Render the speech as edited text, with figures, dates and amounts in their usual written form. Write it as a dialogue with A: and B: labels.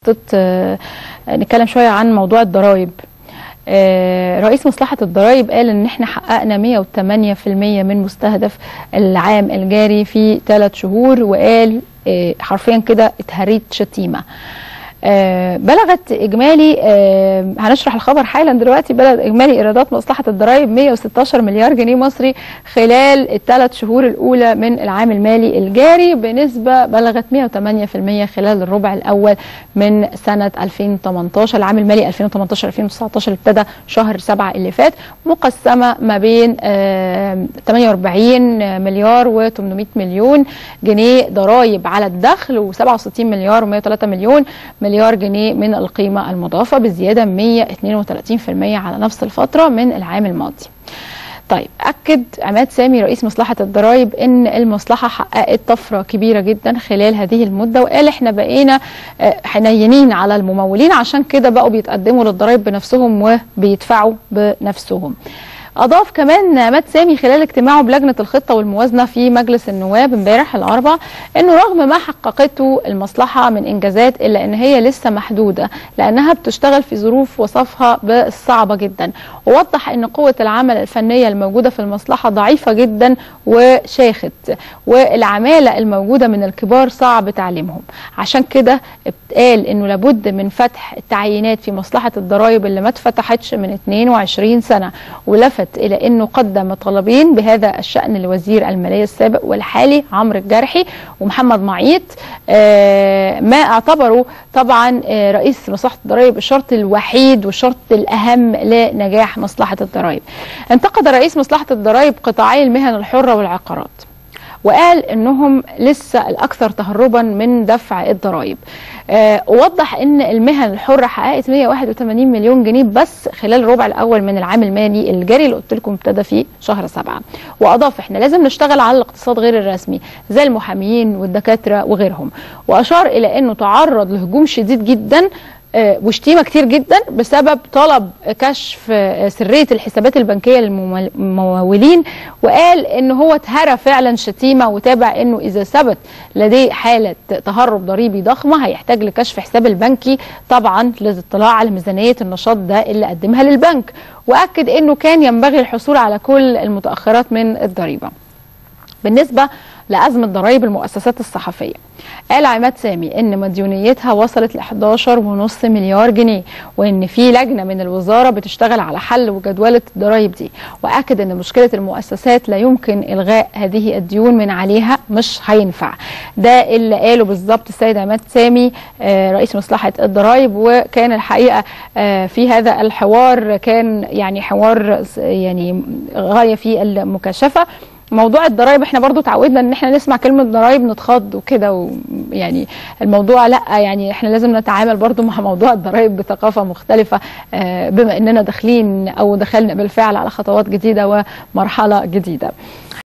A: نقطة نتكلم شوية عن موضوع الضرائب. رئيس مصلحة الضرائب قال ان احنا حققنا 108% من مستهدف العام الجاري في 3 شهور، وقال حرفيا كده اتهريت شتيمة. بلغت اجمالي هنشرح الخبر حالا دلوقتي. بلغت اجمالي ايرادات مصلحه الضرائب 116 مليار جنيه مصري خلال ال3 شهور الاولى من العام المالي الجاري، بنسبه بلغت 108% خلال الربع الاول من سنه 2018. العام المالي 2018 2019 ابتدى شهر 7 اللي فات، مقسمه ما بين 48 مليار و800 مليون جنيه ضرائب على الدخل، و67 مليار و103 مليار جنيه من القيمة المضافة، بزيادة 132% على نفس الفترة من العام الماضي. طيب، أكد عماد سامي رئيس مصلحة الضرائب إن المصلحة حققت طفرة كبيرة جدا خلال هذه المدة، وقال إحنا بقينا حنينين على الممولين، عشان كده بقوا بيتقدموا للضرائب بنفسهم وبيدفعوا بنفسهم. أضاف كمان عماد سامي خلال اجتماعه بلجنة الخطة والموازنة في مجلس النواب امبارح الأربعاء إنه رغم ما حققته المصلحة من إنجازات إلا إن هي لسه محدودة، لأنها بتشتغل في ظروف وصفها بالصعبة جدا. ووضح إن قوة العمل الفنية الموجودة في المصلحة ضعيفة جدا وشاخت، والعمالة الموجودة من الكبار صعب تعليمهم. عشان كده قال إنه لابد من فتح التعيينات في مصلحة الضرائب اللي ما اتفتحتش من 22 سنة. ولفت إلى أنه قدم طلبين بهذا الشأن لوزير المالية السابق والحالي عمرو الجرحي ومحمد معيط، ما اعتبره طبعا رئيس مصلحة الضرائب الشرط الوحيد والشرط الأهم لنجاح مصلحة الضرائب. انتقد رئيس مصلحة الضرائب قطاعي المهن الحرة والعقارات، وقال انهم لسه الاكثر تهربا من دفع الضرائب. ووضح ان المهن الحره حققت 181 مليون جنيه بس خلال الربع الاول من العام المالي الجاري اللي قلت لكم ابتدى في شهر 7. واضاف احنا لازم نشتغل على الاقتصاد غير الرسمي زي المحاميين والدكاتره وغيرهم. واشار الى انه تعرض لهجوم شديد جدا وشتيمه كتير جدا بسبب طلب كشف سريه الحسابات البنكيه للممولين، وقال ان هو اتهرى فعلا شتيمه، وتابع انه اذا ثبت لديه حاله تهرب ضريبي ضخمه هيحتاج لكشف حساب البنكي طبعا للاطلاع على ميزانيه النشاط ده اللي قدمها للبنك. واكد انه كان ينبغي الحصول على كل المتاخرات من الضريبه. بالنسبه لأزمة ضرائب المؤسسات الصحفية، قال عماد سامي إن مديونيتها وصلت ل 11.5 مليار جنيه، وإن في لجنة من الوزارة بتشتغل على حل وجدولة الضرائب دي. وأكد إن مشكلة المؤسسات لا يمكن إلغاء هذه الديون من عليها، مش هينفع. ده اللي قاله بالظبط السيد عماد سامي رئيس مصلحة الضرائب. وكان الحقيقة في هذا الحوار كان يعني حوار يعني غاية في المكاشفة. موضوع الضرائب احنا برضو تعودنا ان احنا نسمع كلمة ضرائب نتخض وكده، يعني الموضوع لا، يعني احنا لازم نتعامل برضو مع موضوع الضرائب بثقافة مختلفة، بما اننا داخلين او دخلنا بالفعل على خطوات جديدة ومرحلة جديدة.